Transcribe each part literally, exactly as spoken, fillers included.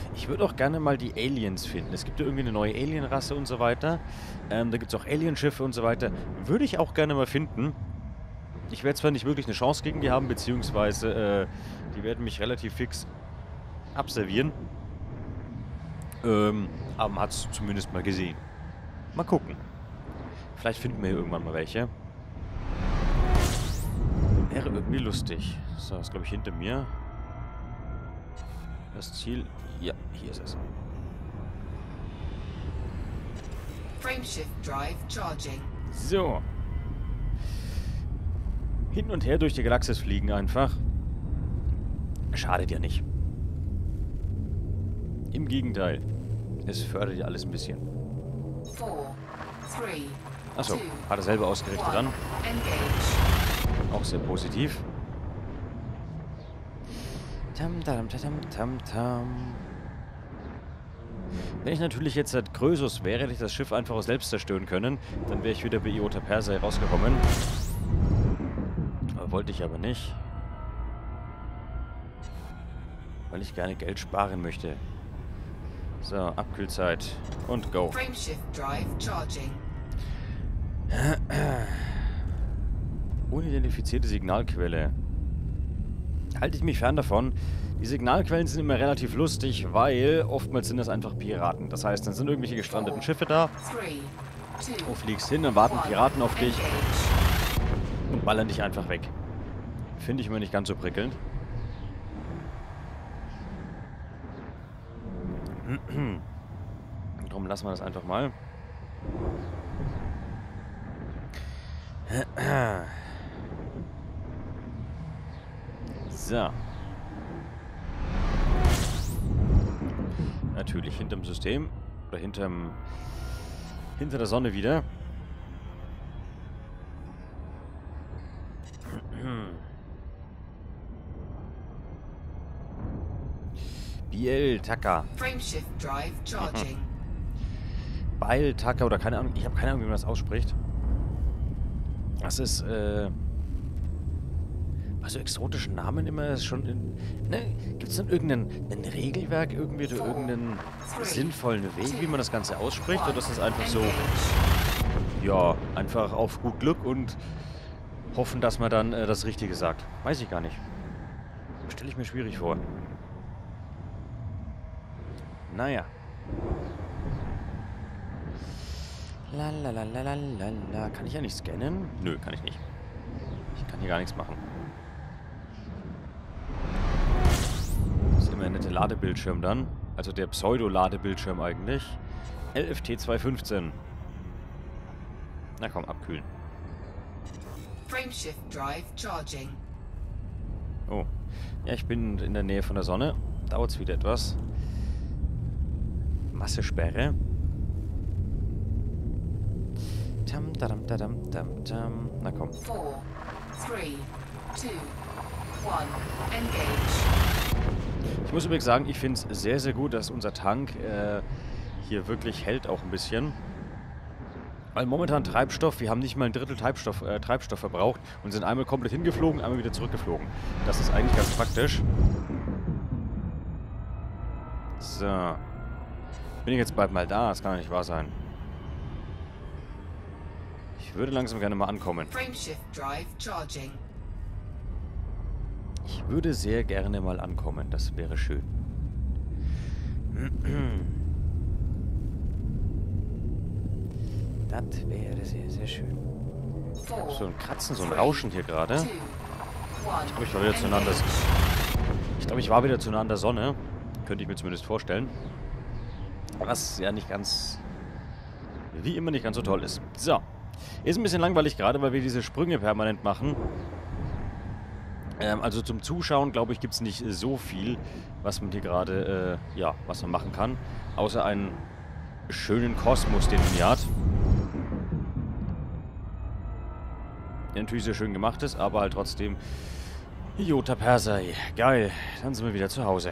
Ich würde auch gerne mal die Aliens finden. Es gibt ja irgendwie eine neue Alienrasse und so weiter. Ähm, da gibt es auch Alienschiffe und so weiter. Würde ich auch gerne mal finden. Ich werde zwar nicht wirklich eine Chance gegen die haben, beziehungsweise äh, die werden mich relativ fix abservieren. Ähm, aber man hat es zumindest mal gesehen. Mal gucken. Vielleicht finden wir hier irgendwann mal welche. Wäre irgendwie lustig. So, das ist glaube ich hinter mir. Das Ziel... Ja, hier ist es. Frameshift Drive charging. So. Hin und her durch die Galaxis fliegen einfach. Schadet ja nicht. Im Gegenteil. Es fördert ja alles ein bisschen. Four, three, Achso, two, hat er selber ausgerichtet one. dann. Engage. Auch sehr positiv. Tam, tam, tam, tam, tam. Wenn ich natürlich jetzt seit Krösus wäre, hätte ich das Schiff einfach auch selbst zerstören können. Dann wäre ich wieder bei Iota Persei rausgekommen. Aber wollte ich aber nicht. Weil ich gerne Geld sparen möchte. So, Abkühlzeit. Und go. Frameshift Drive charging. Unidentifizierte Signalquelle. Halte ich mich fern davon. Die Signalquellen sind immer relativ lustig, weil oftmals sind das einfach Piraten. Das heißt, dann sind irgendwelche gestrandeten Schiffe da. Three, two, Du fliegst hin, dann warten Piraten auf dich engage. und ballern dich einfach weg. Finde ich immer nicht ganz so prickelnd. Darum lassen wir das einfach mal. So. Natürlich hinterm System. Oder hinterm... Hinter der Sonne wieder. Biel Taka. Frameshift Drive charging. Beil Taka oder keine Ahnung. Ich habe keine Ahnung, wie man das ausspricht. Das ist, äh... Also exotischen Namen immer ist schon in... Ne, gibt es denn irgendein ein Regelwerk irgendwie oder irgendeinen sinnvollen Weg, wie man das Ganze ausspricht? Oder ist das einfach so... Ja, einfach auf gut Glück und hoffen, dass man dann äh, das Richtige sagt. Weiß ich gar nicht. Stelle ich mir schwierig vor. Naja. La la la la la la la. Kann ich ja nicht scannen? Nö, kann ich nicht. Ich kann hier gar nichts machen. Das ist immer ein netter Ladebildschirm dann. Also der Pseudo-Ladebildschirm eigentlich. L F T zweihundertfünfzehn. Na komm, abkühlen. Frameshift Drive charging. Oh. Ja, ich bin in der Nähe von der Sonne. Dauert es wieder etwas. Massesperre. Tam, tadam, tadam, tam, tam. Na komm. Four, three, two, one. Engage. Ich muss übrigens sagen, ich finde es sehr, sehr gut, dass unser Tank äh, hier wirklich hält auch ein bisschen. Weil momentan Treibstoff, wir haben nicht mal ein Drittel Treibstoff, äh, Treibstoff verbraucht und sind einmal komplett hingeflogen, einmal wieder zurückgeflogen. Das ist eigentlich ganz praktisch. So. Bin ich jetzt bald mal da? Das kann ja nicht wahr sein. Ich würde langsam gerne mal ankommen. Frameshift Drive charging. Ich würde sehr gerne mal ankommen. Das wäre schön. Das wäre sehr, sehr schön. Four, So ein Kratzen, so ein Rauschen hier gerade. two, one. Ich glaube, ich war wieder zu nah an der... Ich glaube, ich war wieder zu nah an der Sonne. Könnte ich mir zumindest vorstellen. Was ja nicht ganz... Wie immer nicht ganz so toll ist. So. Ist ein bisschen langweilig gerade, weil wir diese Sprünge permanent machen. Ähm, also zum Zuschauen, glaube ich, gibt es nicht so viel, was man hier gerade, äh, ja, was man machen kann. Außer einen schönen Kosmos, den man hier hat. Der natürlich sehr schön gemacht ist, aber halt trotzdem... Iota Persei. Geil. Dann sind wir wieder zu Hause.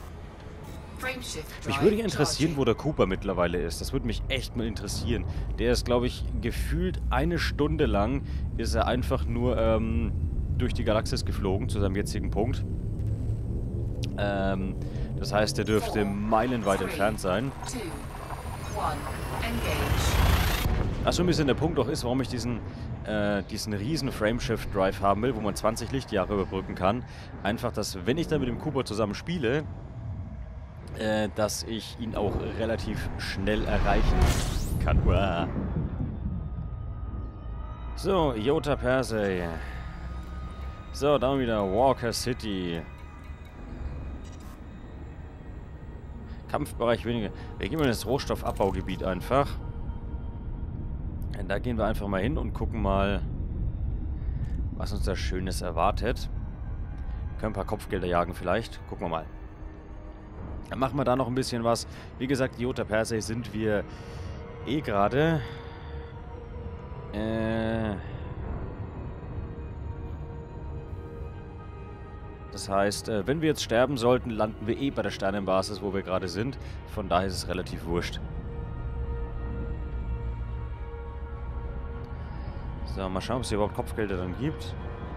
Mich würde interessieren, wo der Cooper mittlerweile ist. Das würde mich echt mal interessieren. Der ist, glaube ich, gefühlt eine Stunde lang ist er einfach nur ähm, durch die Galaxis geflogen, zu seinem jetzigen Punkt. Ähm, Das heißt, der dürfte meilenweit entfernt sein. two, one, engage. Was so ein bisschen der Punkt auch ist, warum ich diesen, äh, diesen riesen Frameshift-Drive haben will, wo man zwanzig Lichtjahre überbrücken kann. Einfach, dass, wenn ich dann mit dem Cooper zusammen spiele, äh, dass ich ihn auch relativ schnell erreichen kann. Uah. So, Iota Persei. So, dann wieder Walker City. Kampfbereich weniger. Wir gehen mal in das Rohstoffabbaugebiet einfach. Und da gehen wir einfach mal hin und gucken mal, was uns da Schönes erwartet. Wir können ein paar Kopfgelder jagen vielleicht. Gucken wir mal. Dann machen wir da noch ein bisschen was. Wie gesagt, Iota Persei sind wir eh gerade. Äh... Das heißt, äh, wenn wir jetzt sterben sollten, landen wir eh bei der Sternenbasis, wo wir gerade sind. Von daher ist es relativ wurscht. So, mal schauen, ob es hier überhaupt Kopfgelder dann gibt.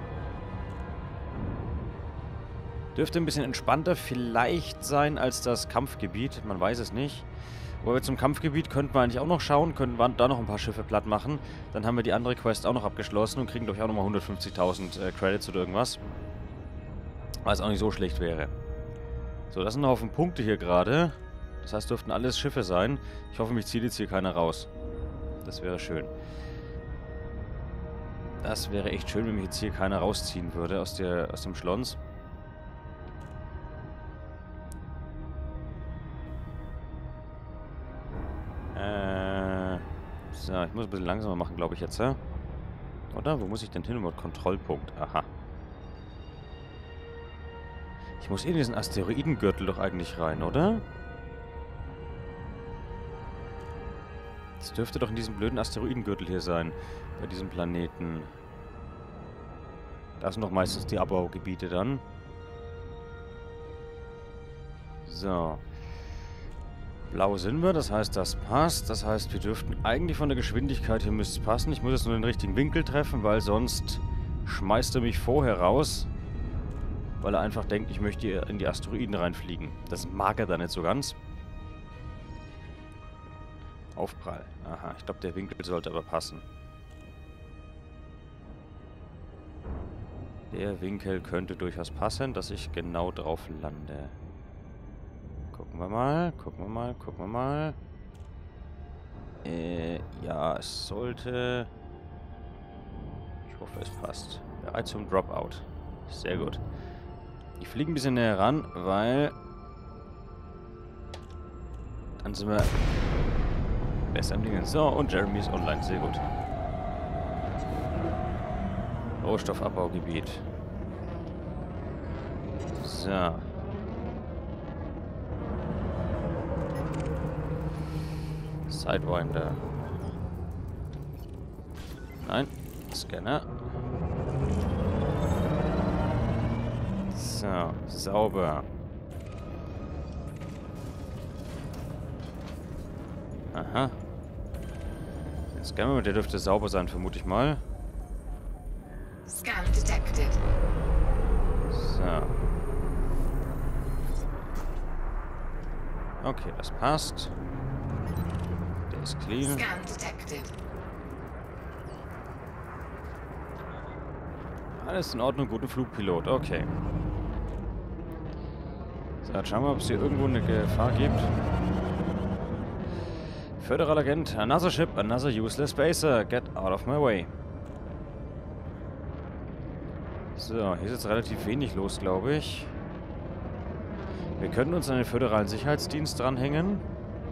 Dürfte ein bisschen entspannter vielleicht sein als das Kampfgebiet. Man weiß es nicht. Aber wir zum Kampfgebiet könnten wir eigentlich auch noch schauen. Könnten wir da noch ein paar Schiffe platt machen. Dann haben wir die andere Quest auch noch abgeschlossen und kriegen, glaube ich, auch nochmal hundertfünfzigtausend äh, Credits oder irgendwas. Was auch nicht so schlecht wäre. So, das sind ein Haufen Punkte hier gerade. Das heißt, dürften alles Schiffe sein. Ich hoffe, mich zieht jetzt hier keiner raus. Das wäre schön. Das wäre echt schön, wenn mich jetzt hier keiner rausziehen würde aus, der, aus dem Schlons. Äh, so, ich muss ein bisschen langsamer machen, glaube ich jetzt, ja? Oder? Wo muss ich denn hin? Kontrollpunkt. Aha. Ich muss in diesen Asteroidengürtel doch eigentlich rein, oder? Das dürfte doch in diesem blöden Asteroidengürtel hier sein. Bei diesem Planeten. Da sind doch meistens die Abbaugebiete dann. So. Blau sind wir, das heißt, das passt. Das heißt, wir dürften eigentlich von der Geschwindigkeit hier müsste es passen. Ich muss jetzt nur den richtigen Winkel treffen, weil sonst schmeißt er mich vorher raus. Weil er einfach denkt, ich möchte in die Asteroiden reinfliegen. Das mag er da nicht so ganz. Aufprall. Aha, ich glaube, der Winkel sollte aber passen. Der Winkel könnte durchaus passen, dass ich genau drauf lande. Gucken wir mal, gucken wir mal, gucken wir mal. Äh, ja, es sollte... Ich hoffe, es passt. Bereit zum Dropout. Sehr gut. Ich fliege ein bisschen näher ran, weil... Dann sind wir besser am Dingen. So, und Jeremy ist online. Sehr gut. Rohstoffabbaugebiet. So. Sidewinder. Nein. Scanner. So, sauber. Aha. Den Scanner, der dürfte sauber sein, vermute ich mal. Scan detected. So. Okay, das passt. Der ist clean. Scan detected. Alles in Ordnung, guter Flugpilot. Okay. So, jetzt schauen wir, ob es hier irgendwo eine Gefahr gibt. Föderaler Agent, another ship, another useless baser. Get out of my way. So, hier ist jetzt relativ wenig los, glaube ich. Wir können uns an den föderalen Sicherheitsdienst dranhängen.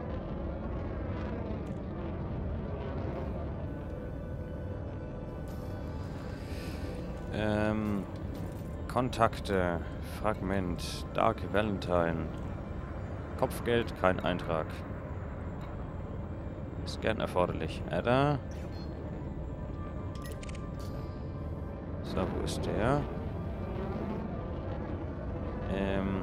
Ähm, Kontakte, Fragment, Dark Valentine. Kopfgeld, kein Eintrag. Scan erforderlich. Ada. So, wo ist der? Ähm.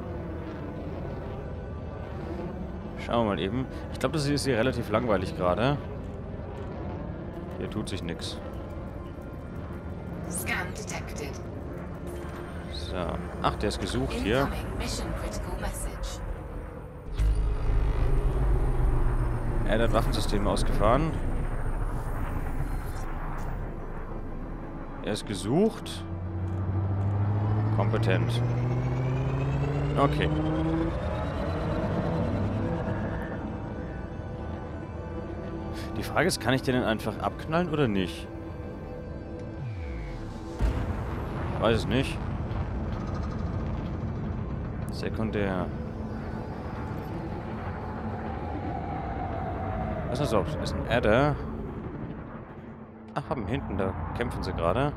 Schauen wir mal eben. Ich glaube, das ist hier relativ langweilig gerade. Hier tut sich nichts. Scan detected. So. Ach, der ist gesucht hier. Incoming mission critical message. Er hat Waffensystem ausgefahren. Er ist gesucht. Kompetent. Okay. Die Frage ist, kann ich den denn einfach abknallen oder nicht? Ich weiß es nicht. Sekundär. Was ist das? Das ist ein Adder. Ach, haben hinten, da kämpfen sie gerade.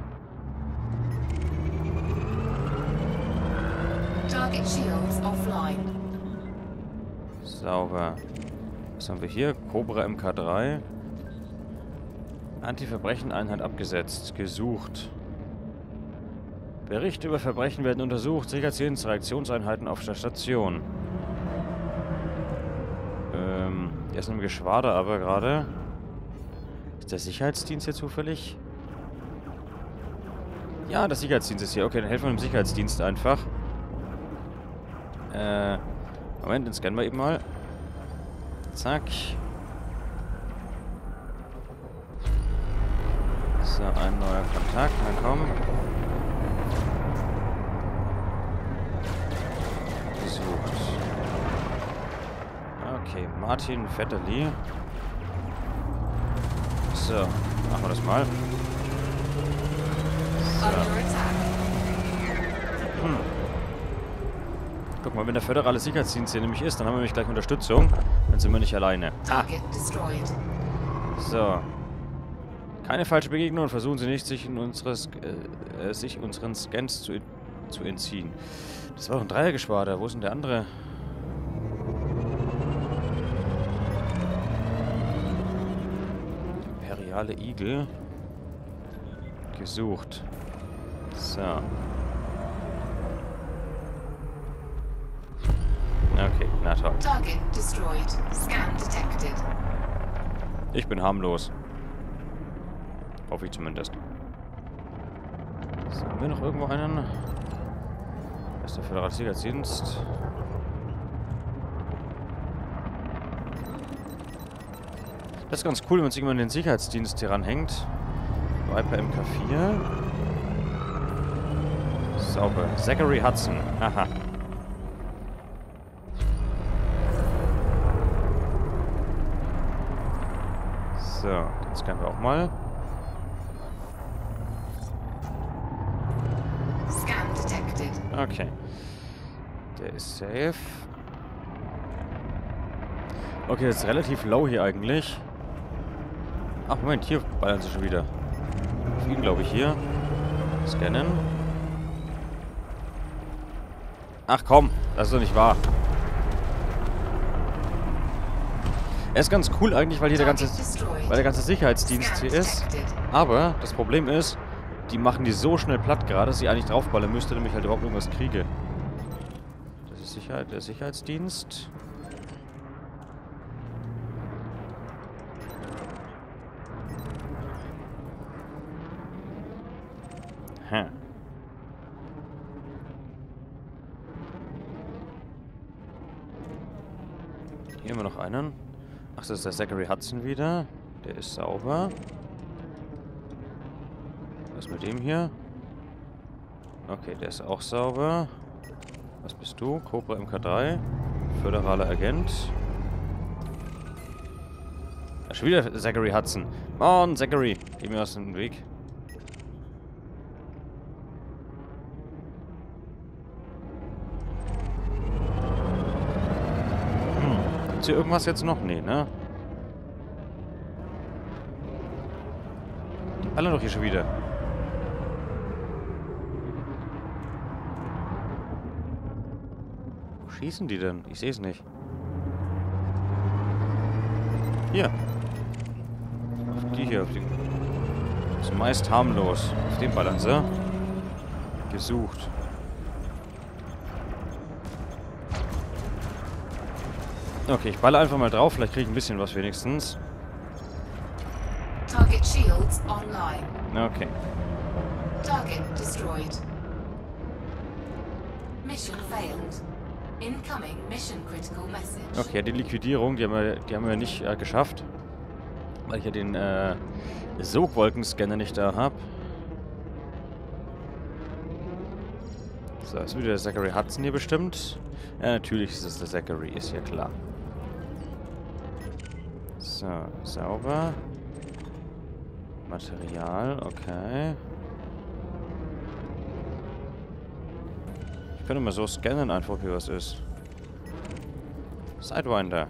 Target shields offline. Sauber. Was haben wir hier? Cobra M K drei. Anti-Verbrechen-Einheit abgesetzt. Gesucht. Berichte über Verbrechen werden untersucht. Sicherheitsdienst, Reaktionseinheiten auf der Station. Ähm, der ist im Geschwader aber gerade. Ist der Sicherheitsdienst hier zufällig? Ja, der Sicherheitsdienst ist hier. Okay, dann helfen wir dem Sicherheitsdienst einfach. Äh, Moment, den scannen wir eben mal. Zack. So, ein neuer Kontakt. Na komm. Gesucht. Okay, Martin Vetterli. So, machen wir das mal. So. Hm. Guck mal, wenn der föderale Sicherheitsdienst hier nämlich ist, dann haben wir nämlich gleich Unterstützung. Dann sind wir nicht alleine. Ah. So. Keine falsche Begegnung und versuchen Sie nicht, sich, in unseres, äh, sich unseren Scans zu, zu entziehen. Das war doch ein Dreiergeschwader. Wo ist denn der andere? Imperiale Igel. Gesucht. So. Okay, na toll. Target destroyed. Scan detected. Ich bin harmlos. Hoffe ich zumindest. So, haben wir noch irgendwo einen? Das ist der föderale Sicherheitsdienst. Das ist ganz cool, wenn man sich immer an den Sicherheitsdienst hier ranhängt. Viper M K vier. Sauber. Zachary Hudson. Haha. So, den scannen wir auch mal. Scan detected. Okay. Der ist safe. Okay, das ist relativ low hier eigentlich. Ach, Moment, hier ballern sie schon wieder. Auf ihn, glaube ich, hier. Scannen. Ach komm, das ist doch nicht wahr. Er ist ganz cool eigentlich, weil hier der ganze, weil der ganze Sicherheitsdienst hier ist. Aber das Problem ist, die machen die so schnell platt gerade, dass ich eigentlich draufballern müsste, damit ich halt überhaupt irgendwas kriege. Das ist Sicherheit, der Sicherheitsdienst. Hm. Hier haben wir noch einen. Ach, das ist der Zachary Hudson wieder. Der ist sauber. Was ist mit dem hier? Okay, der ist auch sauber. Was bist du? Cobra M K drei. Föderaler Agent. Ach, schon wieder Zachary Hudson. Mann, Zachary. Geh mir aus dem Weg. Gibt's hier irgendwas jetzt noch? Nee, ne? Die ballern doch hier schon wieder. Wo schießen die denn? Ich sehe es nicht. Hier. Auf die hier. Auf die. Das ist meist harmlos. Auf den ballern sie. Gesucht. Okay, ich balle einfach mal drauf. Vielleicht kriege ich ein bisschen was wenigstens. Target shields online. Okay. Target destroyed. Mission failed. Incoming mission critical message. Okay, die Liquidierung, die haben wir, die haben wir nicht äh, geschafft. Weil ich ja den äh, Sogwolkenscanner nicht da habe. So, ist wieder der Zachary Hudson hier bestimmt. Ja, natürlich ist es der Zachary, ist ja klar. So, sauber. Material, okay. Ich könnte mal so scannen einfach, ob hier was ist. Sidewinder.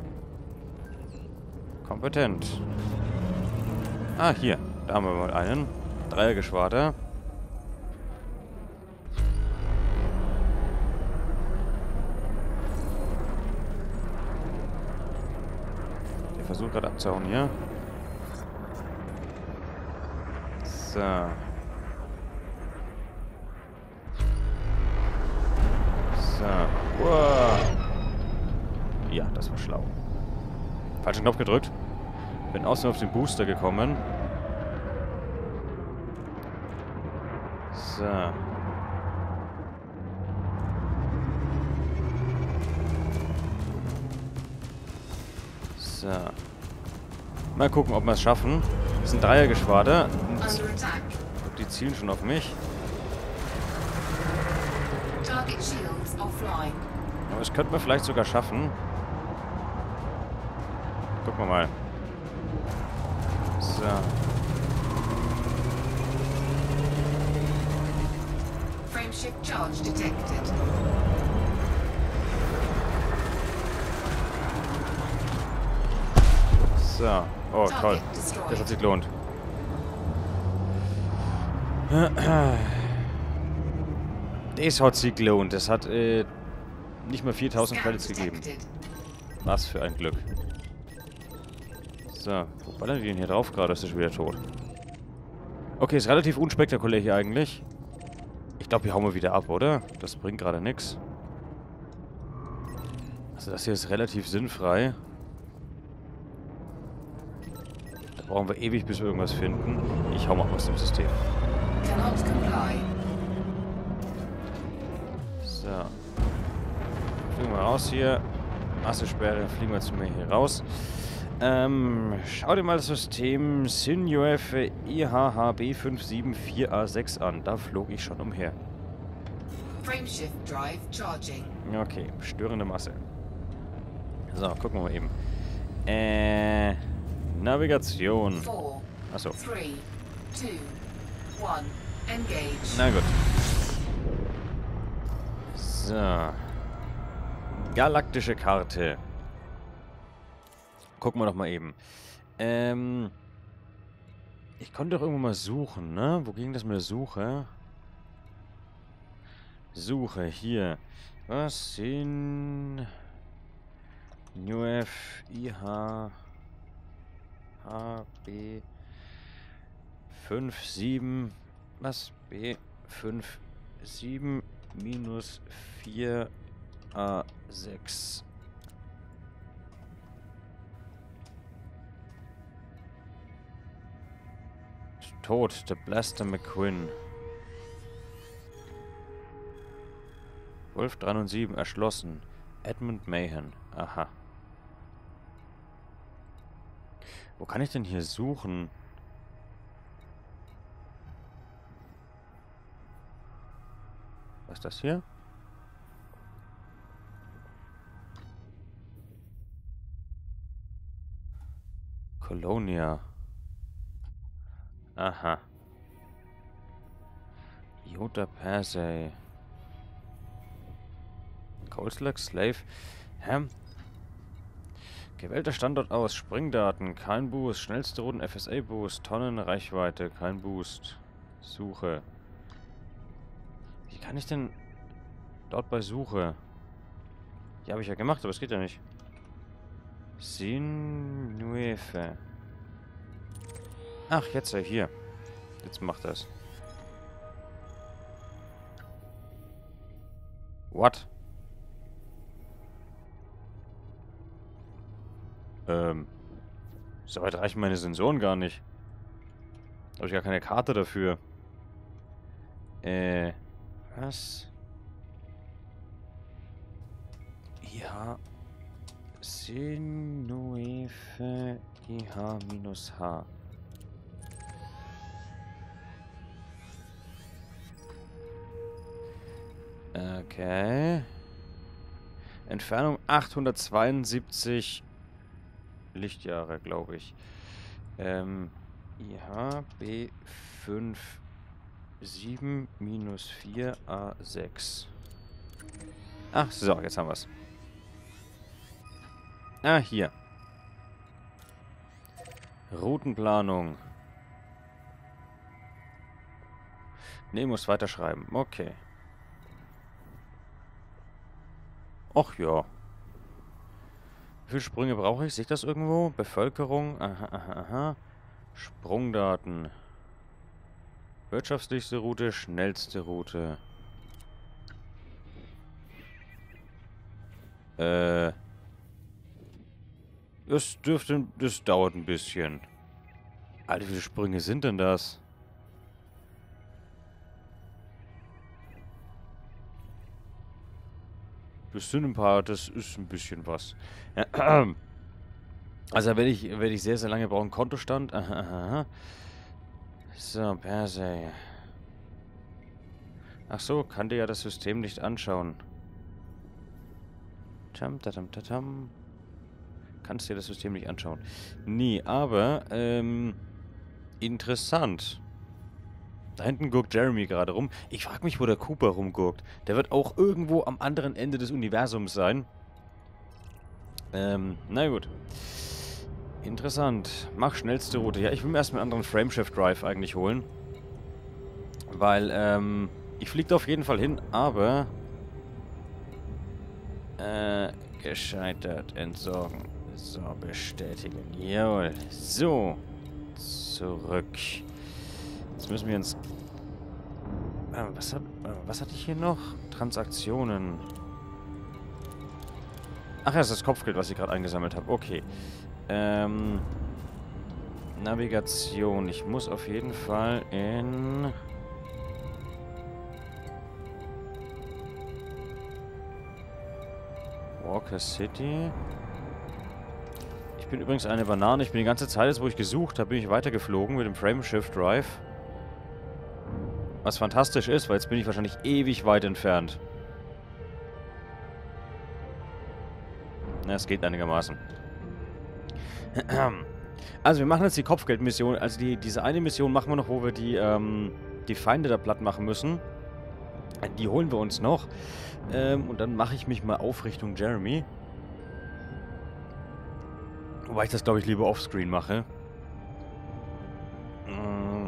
Kompetent. Ah, hier. Da haben wir mal einen. Dreiergeschwader. Der versucht gerade abzuhauen hier. So. So. Wow. Ja, das war schlau. Falschen Knopf gedrückt. Bin außen auf den Booster gekommen. So. So. Mal gucken, ob wir es schaffen. Das ist ein Dreiergeschwader. Die zielen schon auf mich. Target shields offline. Aber das könnten wir vielleicht sogar schaffen. Gucken wir mal. So. Frameshift charge detected. So. Oh, toll. Das hat sich gelohnt. Das hat sich gelohnt. Das hat äh, nicht mal viertausend Credits gegeben. Was für ein Glück. So, wo ballern die denn hier drauf gerade? Ist er schon wieder tot. Okay, ist relativ unspektakulär hier eigentlich. Ich glaube, hier hauen wir wieder ab, oder? Das bringt gerade nichts. Also das hier ist relativ sinnfrei. Da brauchen wir ewig, bis wir irgendwas finden. Ich hau mal aus dem System. So. Fliegen wir raus hier. Massesperre, fliegen wir zu mir hier raus. Ähm, schau dir mal das System SynUF I H H B fünf sieben vier A sechs an. Da flog ich schon umher. Frameshift drive charging. Okay, störende Masse. So, gucken wir mal eben. Äh, Navigation. Achso. three, two, one, engage. Na gut. So. Galaktische Karte. Gucken wir doch mal eben. Ähm. Ich konnte doch irgendwo mal suchen, ne? Wo ging das mit der Suche? Suche, hier. Was sind... NewF I H H B fünf sieben... Was? B fünf sieben minus vier A sechs. Tot, der Blaster McQueen. Wolf drei und sieben erschlossen. Edmund Mahan. Aha. Wo kann ich denn hier suchen? Was ist das hier? Colonia. Aha. Iota Persei. Coldslug Slave. Hä? Gewählter Standort aus. Springdaten. Kein Boost. Schnellste Runden. F S A Boost. Tonnen Reichweite. Kein Boost. Suche. Wie kann ich denn dort bei Suche? Ja, habe ich ja gemacht, aber es geht ja nicht. Sinuefe. Ach, jetzt ja hier. Jetzt macht das. What? Ähm. So weit reichen meine Sensoren gar nicht. Habe ich gar keine Karte dafür. Äh. Was? H. Sinuefe I H minus H. Okay. Entfernung achthundertzweiundsiebzig Lichtjahre, glaube ich. Ähm, I H B fünf sieben minus vier A sechs. Ach so, jetzt haben wir es. Ah, hier. Routenplanung. Ne, muss weiterschreiben. Okay. Ach ja. Wie viele Sprünge brauche ich? Sehe ich das irgendwo? Bevölkerung. Aha, aha, aha. Sprungdaten. Wirtschaftlichste Route, schnellste Route. Äh. Das dürfte... Das dauert ein bisschen. Alter, wie viele Sprünge sind denn das? Das sind ein paar, das ist ein bisschen was. Also werde ich, werde ich sehr, sehr lange brauchen. Kontostand. Aha, aha. So, Persei. Ach so, kann dir ja das System nicht anschauen. Tam, tatam, tatam. Kannst dir das System nicht anschauen. Nee, aber, ähm, interessant. Da hinten gurkt Jeremy gerade rum. Ich frage mich, wo der Cooper rumgurkt. Der wird auch irgendwo am anderen Ende des Universums sein. Ähm, na gut. Interessant. Mach schnellste Route. Ja, ich will mir erstmal einen anderen Frameshift Drive eigentlich holen. Weil, ähm, ich fliege da auf jeden Fall hin, aber... Äh, gescheitert. Entsorgen. So, bestätigen. Jawohl. So. Zurück. Jetzt müssen wir ins... Äh, was, hat, äh, was hatte ich hier noch? Transaktionen. Ach ja, das ist das Kopfgeld, was ich gerade eingesammelt habe. Okay. Ähm... Navigation. Ich muss auf jeden Fall in... Walker City. Ich bin übrigens eine Banane. Ich bin die ganze Zeit, jetzt, wo ich gesucht habe, bin ich weitergeflogen mit dem Frameshift Drive. Was fantastisch ist, weil jetzt bin ich wahrscheinlich ewig weit entfernt. Na, es geht einigermaßen. Also, wir machen jetzt die Kopfgeldmission. Also, die, diese eine Mission machen wir noch, wo wir die, ähm, die Feinde da platt machen müssen. Die holen wir uns noch. Ähm, und dann mache ich mich mal auf Richtung Jeremy. Wobei ich das, glaube ich, lieber offscreen mache. Mm.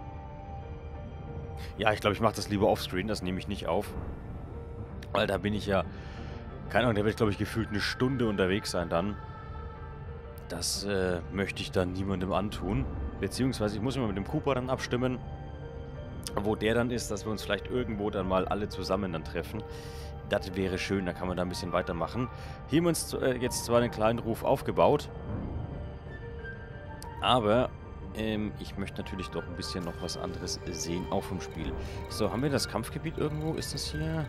Ja, ich glaube, ich mache das lieber offscreen. Das nehme ich nicht auf. Weil da bin ich ja... Keine Ahnung, da werde ich, glaube ich, gefühlt eine Stunde unterwegs sein dann. Das äh, möchte ich dann niemandem antun. Beziehungsweise ich muss mich mit dem Cooper dann abstimmen, wo der dann ist, dass wir uns vielleicht irgendwo dann mal alle zusammen dann treffen. Das wäre schön, da kann man da ein bisschen weitermachen. Hier haben wir uns äh, jetzt zwar einen kleinen Ruf aufgebaut, aber ähm, ich möchte natürlich doch ein bisschen noch was anderes sehen, auch vom Spiel. So, haben wir das Kampfgebiet irgendwo? Ist das hier?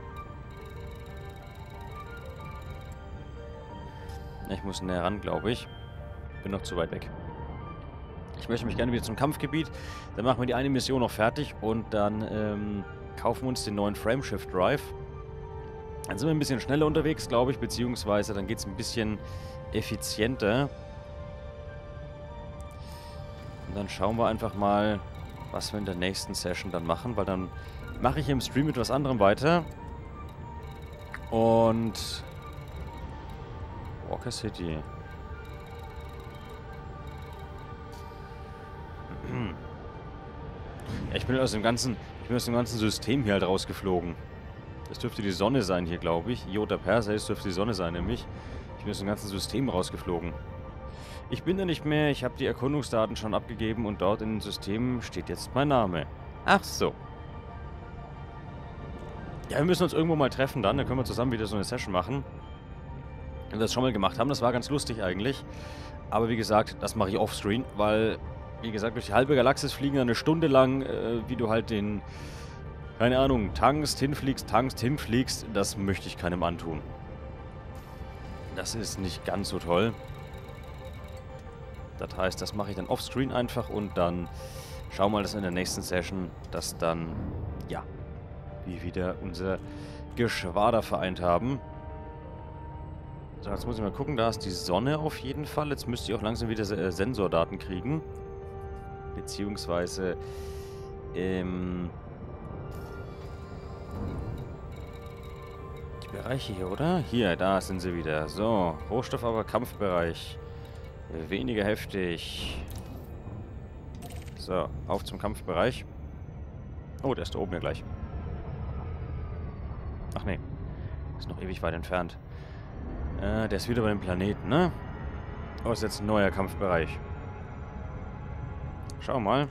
Ich muss näher ran, glaube ich. Bin noch zu weit weg. Ich möchte mich gerne wieder zum Kampfgebiet. Dann machen wir die eine Mission noch fertig und dann ähm, kaufen wir uns den neuen Frameshift Drive. Dann sind wir ein bisschen schneller unterwegs, glaube ich, beziehungsweise dann geht es ein bisschen effizienter. Und dann schauen wir einfach mal, was wir in der nächsten Session dann machen, weil dann mache ich im Stream mit was anderem weiter. Und... Walker City. Ja, ich bin aus dem ganzen, ich bin aus dem ganzen System hier halt rausgeflogen. Das dürfte die Sonne sein hier, glaube ich. Iota Perseus dürfte die Sonne sein, nämlich. Ich bin aus dem ganzen System rausgeflogen. Ich bin da nicht mehr, ich habe die Erkundungsdaten schon abgegeben und dort in dem System steht jetzt mein Name. Ach so. Ja, wir müssen uns irgendwo mal treffen dann, dann können wir zusammen wieder so eine Session machen. Wenn wir das schon mal gemacht haben, das war ganz lustig eigentlich. Aber wie gesagt, das mache ich offscreen, weil, wie gesagt, durch die halbe Galaxis fliegen eine Stunde lang, äh, wie du halt den, keine Ahnung, tankst, hinfliegst, tankst, hinfliegst, das möchte ich keinem antun. Das ist nicht ganz so toll. Das heißt, das mache ich dann offscreen einfach und dann schauen wir mal, dass in der nächsten Session, dass dann, ja, wir wieder unser Geschwader vereint haben. So, jetzt muss ich mal gucken, da ist die Sonne auf jeden Fall. Jetzt müsste ich auch langsam wieder äh, Sensordaten kriegen. Beziehungsweise, ähm... die Bereiche hier, oder? Hier, da sind sie wieder. So, Rohstoff, aber Kampfbereich. Weniger heftig. So, auf zum Kampfbereich. Oh, der ist da oben ja gleich. Ach nee, ist noch ewig weit entfernt. Äh, der ist wieder bei dem Planeten, ne? Oh, ist jetzt ein neuer Kampfbereich. Schau mal.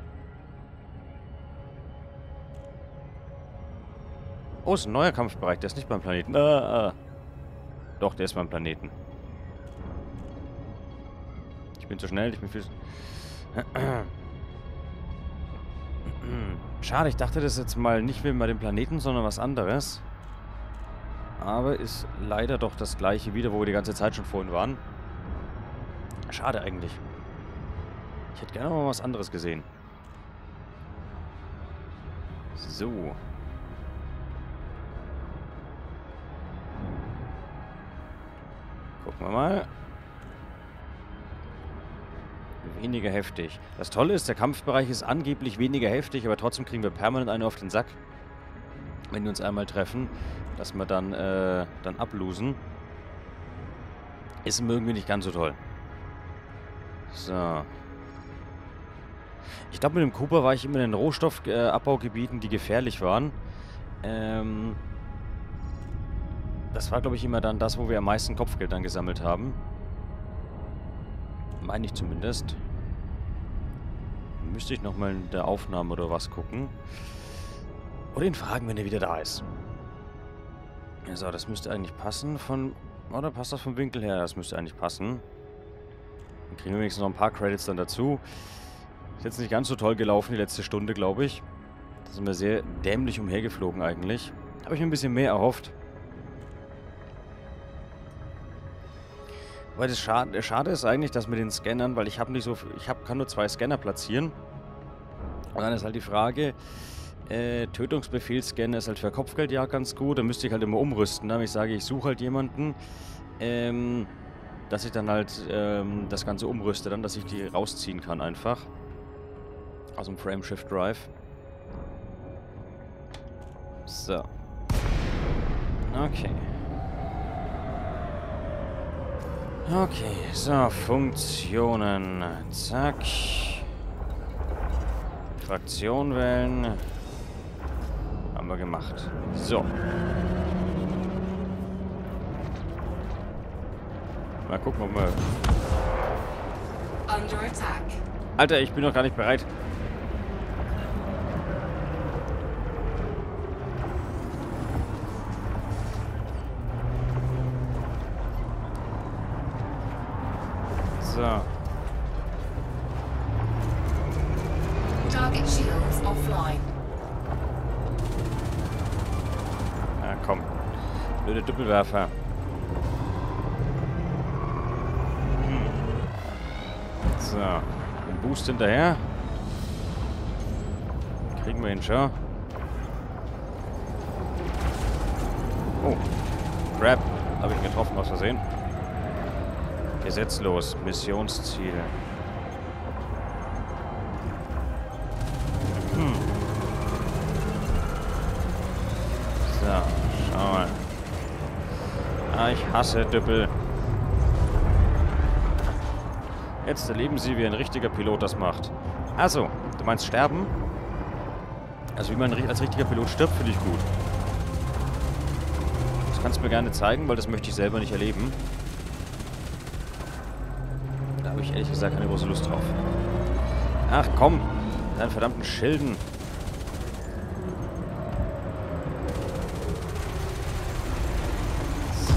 Oh, ist ein neuer Kampfbereich, der ist nicht beim Planeten. Ah, ah. Doch, der ist beim Planeten. Ich bin zu schnell, ich bin viel... Schade, ich dachte, das ist jetzt mal nicht mehr bei dem Planeten, sondern was anderes. Aber ist leider doch das gleiche wieder, wo wir die ganze Zeit schon vorhin waren. Schade eigentlich. Ich hätte gerne mal was anderes gesehen. So. Gucken wir mal. Weniger heftig. Das Tolle ist, der Kampfbereich ist angeblich weniger heftig, aber trotzdem kriegen wir permanent eine auf den Sack. Wenn wir uns einmal treffen, dass wir dann, äh, dann ablosen. Ist irgendwie nicht ganz so toll. So. Ich glaube, mit dem Cooper war ich immer in den Rohstoffabbaugebieten, die gefährlich waren. Ähm... Das war, glaube ich, immer dann das, wo wir am meisten Kopfgeld dann gesammelt haben. Meine ich zumindest. Müsste ich nochmal in der Aufnahme oder was gucken. Oder ihn fragen, wenn er wieder da ist. So, das müsste eigentlich passen von... Oder passt das vom Winkel her? Das müsste eigentlich passen. Dann kriegen wir wenigstens noch ein paar Credits dann dazu. Ist jetzt nicht ganz so toll gelaufen, die letzte Stunde, glaube ich. Da sind wir sehr dämlich umhergeflogen eigentlich. Habe ich mir ein bisschen mehr erhofft. Weil das Schade, Schade ist eigentlich, dass mit den Scannern, weil ich habe nicht so, ich hab, kann nur zwei Scanner platzieren. Und dann ist halt die Frage, äh, Tötungsbefehlsscanner ist halt für Kopfgeld ja ganz gut, da müsste ich halt immer umrüsten. Ne? Wenn ich sage, ich suche halt jemanden, ähm, dass ich dann halt ähm, das Ganze umrüste, dann, dass ich die rausziehen kann einfach. Aus dem Frameshift Drive. So. Okay. Okay, so, Funktionen. Zack. Fraktion wählen. Haben wir gemacht. So. Mal gucken, ob wir... Under attack. Alter, ich bin noch gar nicht bereit. So. Target shields offline. Na komm. Blöde Doppelwerfer. Hm. So. Den Boost hinterher. Kriegen wir ihn schon. Oh. Crap. Habe ich ihn getroffen aus Versehen. Gesetzlos. Missionsziel. Hm. So, schau mal. Ah, ich hasse Düppel. Jetzt erleben Sie, wie ein richtiger Pilot das macht. Also, du meinst sterben? Also wie man als richtiger Pilot stirbt, finde ich gut. Das kannst du mir gerne zeigen, weil das möchte ich selber nicht erleben. Da habe ich ehrlich gesagt keine große Lust drauf. Ach komm, deinen verdammten Schilden. So.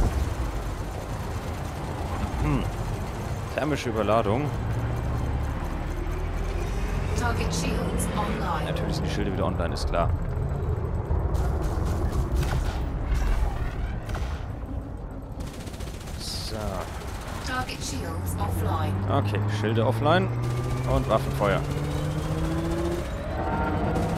Hm. Thermische Überladung. Target shields online. Natürlich sind die Schilde wieder online, ist klar. Target shields offline. Okay, Schilde offline und Waffenfeuer.